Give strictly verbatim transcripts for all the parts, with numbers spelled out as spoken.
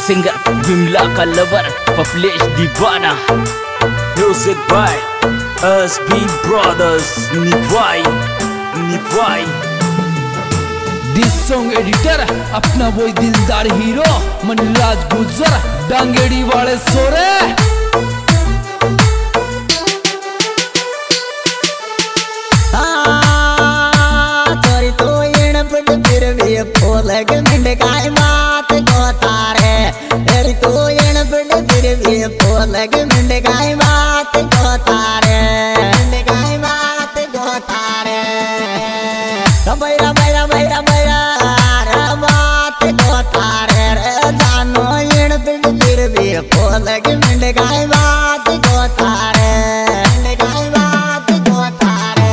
Singer Vimla का lover पपलेश दीवाना। Music by S B brothers निभाई निभाई। दिस सॉन्ग एडिटर अपना वही दिलदार हीरो मनराज गुर्जर डांगेड़ी वाले सोरे। लग मिंड काय बात को तारे तेरी तो एण बिंड फिर भी लग मिंड काय बात को तारे मिंड काय बात को तारे बैरा बैरा बैरा बैरा रे बात को तारे रे जानो एण बिंड फिर भी लग मिंड काय बात को तारे मिंड काय बात को तारे।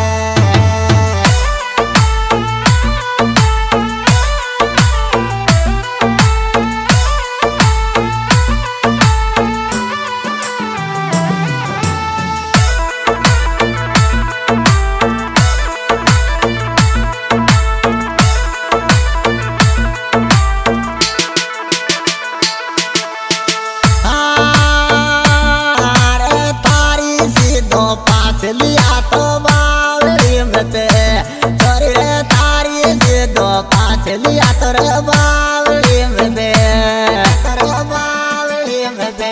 लिया तो बावली में ते छोरी रे तारी से दो पाँच लिया तो रे बावली में ते रे बावली में ते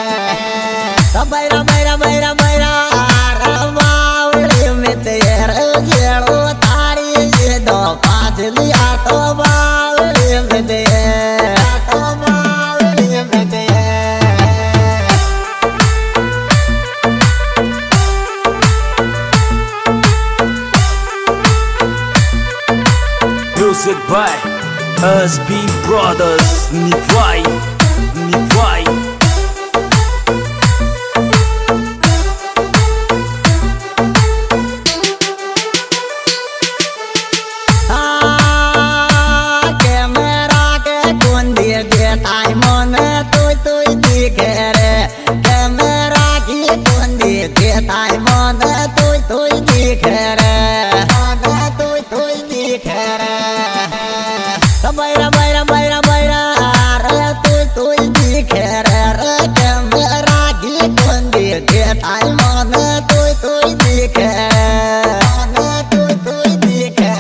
बैरा बैरा बैरा बैरा रे बावली में ते रे जेड़ो तारी से दो पाँच लिया तो बावली में ते तो बावली में ते। Music by S B Brothers निभाई निभाई। के मेरा के कुंदी देता मन तू तू दिखे रे के मेरा की कुंदी देता मन तू तू दिखे रे तू तू दिखे रे बैरा बैरा बैरा बैरा रे तू तू दिखे रे रे के मेरा की कुंदी देता मन तू तू दिखे तू तू दिखे।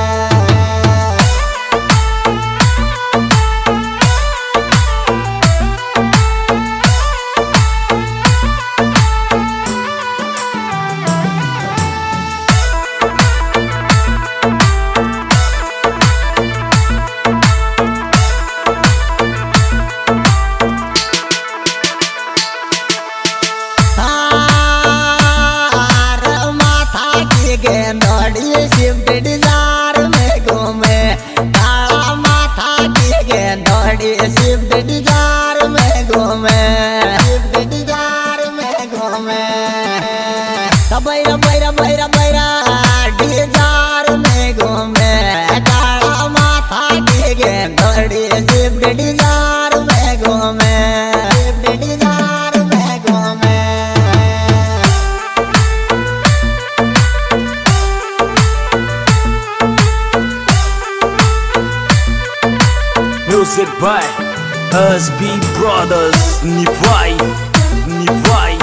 गेंदड़ी शिफ्ट डिजार में घूमे काला माथा की गेंदड़ी शिफ्ट डिजार में घूमे शिफ्ट डिजार में घूमे बैरा बैरा बैरा बैरा डिजार में घूमे काला माथा की गेंदड़ी शिफ्ट डिजार में घूमे शिफ्ट डिजार में घूमे। Music by S B Brothers निभाई निभाई।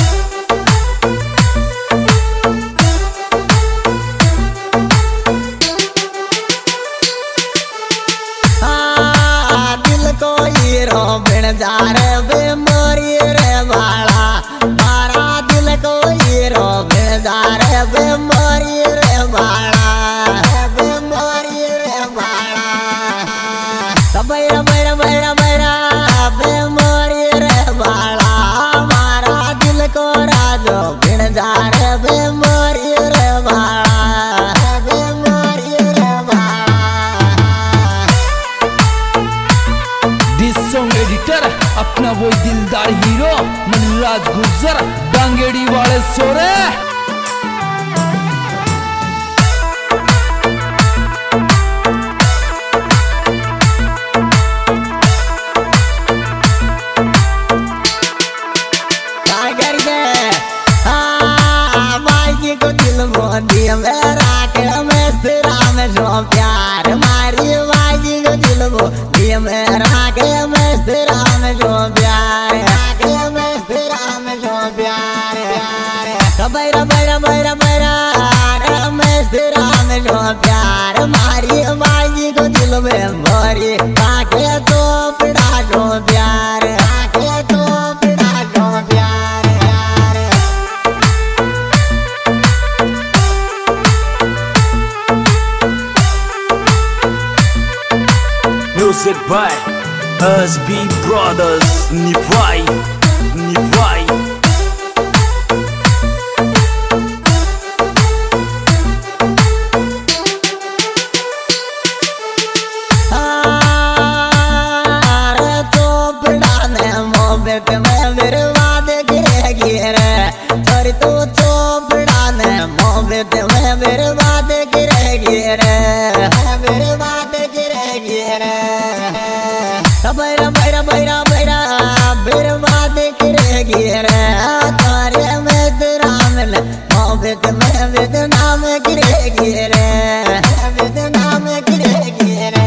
दिल को हीरो बिन जा रे बेमोरी रे बाला मारा दिल को हीरो बिन जा रे बेमोरी रे बाला बेमोरी रे बाला बैरा बैरा बैरा बैरा बेमोरी रे बाला मारा दिल को राजो बिन जा रे बेमोरी रे बाला बेमोरी रे बाला। दिस सॉन्ग एडिटर अपना वही दिलदार हीरो मनराज गुर्जर डांगेड़ी वाले सोरे। मेरा के में सिरा में जो प्यार मारी बाजी को दिल दिलबो ये मेरा के मस्त राम जो प्यार के मस्त राम जो प्यार बैरा बैरा बैरा बैरा मस्त राम जो प्यार मारी बाजी को दिल में भरी काके तो पिड़ा जो प्यार काके तो पिड़ा जो प्यार Music by S B Brothers. Nivai, Nivai. मैं बर्बाद गिरेगी रे और तू चोपड़ा ने मोहब्बत में बर्बाद गिरेगी रे बर्बाद गिरेगी रे बैरा बैरा बैरा बैरा बर्बाद गिरेगी रे तारे में राम ने मोहब्बत में बदनाम गिरेगी रे बदनाम गिरेगी रे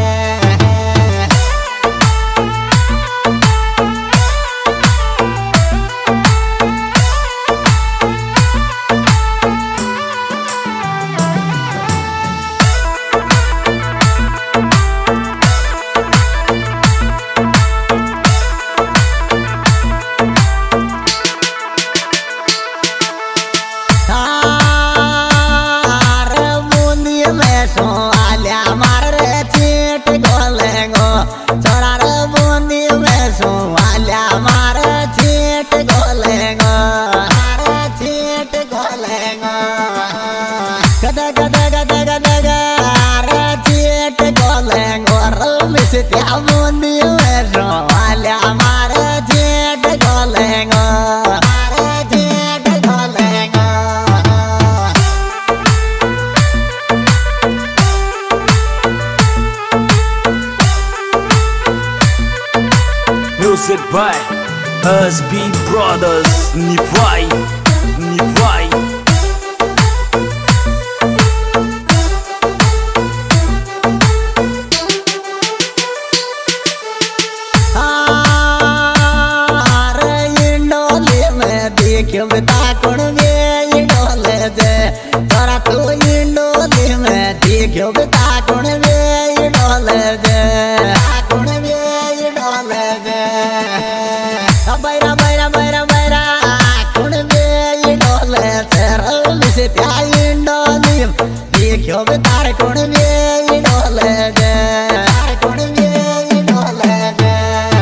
Music by S B Brothers. Nivai, Nivai. देखियो बता कौन में डोले दे तोरा तू इंडोली में देखियो बता कौन में डोले दे कौन में डोले दे बैरा बैरा बैरा बैरा कौन में डोले तेरा मिसे त्या इंडोली देखियो बता कौन में डोले दे कौन में डोले दे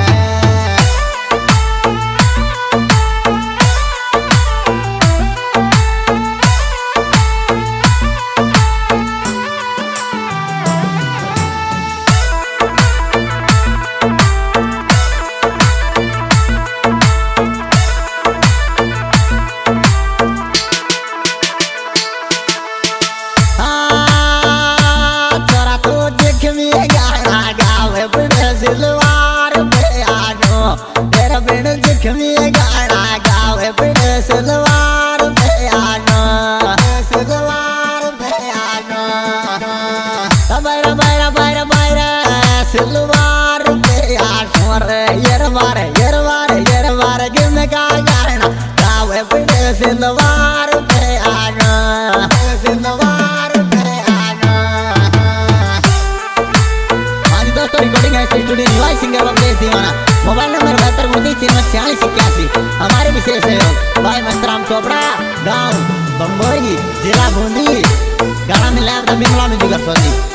मोबाइल नंबर बहत्तर उनतीस तिरपन छियालीस इक्यासी। हमारे विशेष सहयोग भाई मस्तराम चोपड़ा, गाँव बम्बई, जिला बूंदी, गाना मिला बिमला म्यूजिक।